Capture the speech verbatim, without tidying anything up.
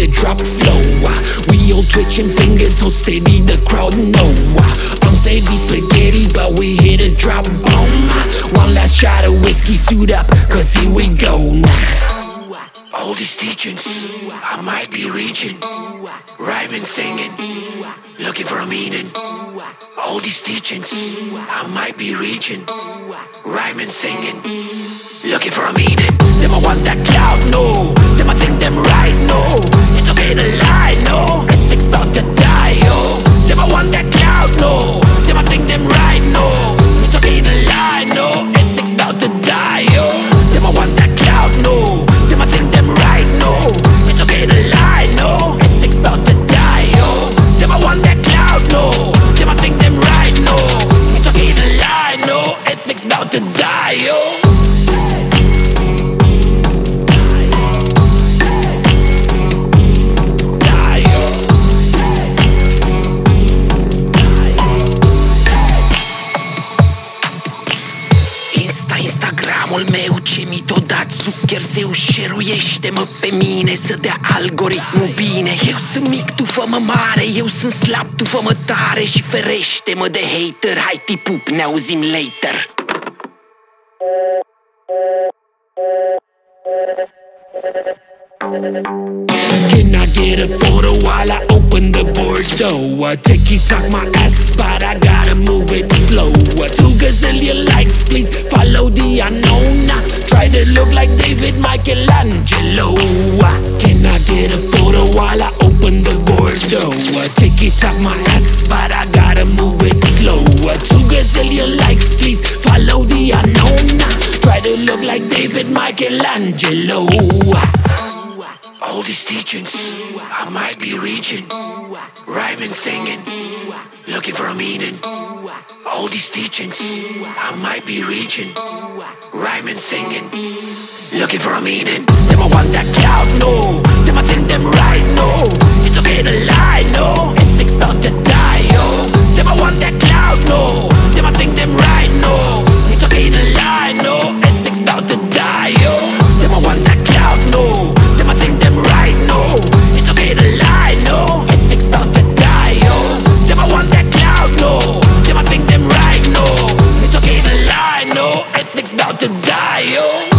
the drop flow. We all twitching fingers, hold steady, the crowd know. Unsavory spaghetti, but we hit a drop bomb. One last shot of whiskey, suit up, cause here we go now. All these teachings, I might be reaching, rhyming, singing, looking for a meaning. All these teachings, I might be reaching, rhyming, singing, looking for a meaning. Them I want that clout, no. Them I think them right, no. It's okay to lie, no. Ethics bout to die, yo. Them I want that clout, no. Them I think them right, no. It's okay to lie, no. Ethics bout to die, yo. Them I want that clout, no. Them I think them right, no. It's okay to lie, no. Ethics bout to die, yo. Them I want that clout, no. Them I think them right, no. It's okay to lie, no. Ethics bout to die, yo. Instagramul meu ce mi t-o dat Zuccherzeu share-uiește-mă pe mine să dea algoritmul bine. Eu sunt mic, tu fă-mă mare, eu sunt slab, tu fă-mă tare și ferește-mă de hater. Hai tipup, ne auzim later. Can I get a photo while I open the Bordeaux? Ticky-tock my ass, but I gotta move it slow. Two gazillion likes, please follow the unknown. Try to look like David Michelangelo. Can I get a photo while I open the Bordeaux? Ticky-tock my ass, but I gotta move it slow. Two gazillion likes, please follow the unknown. Try to look like David Michelangelo. All these teachings, I might be reaching, rhyming, singing, looking for a meaning. All these teachings, I might be reaching, rhyming, singing, looking for a meaning. Them I want that clout, no. Them I think them right, no. It's okay to lie, no. Ethics bout to die, yo. Them I want that clout, no. Them I think them right, no. It's okay to lie, no. Ethics bout to die, yo. Them I want that clout, no. Them I think them right, no. It's okay to lie, no. Ethics bout to die, yo. Them I want that clout, no. Them I think them right, no. It's okay to lie, no. Ethics bout to die, yo.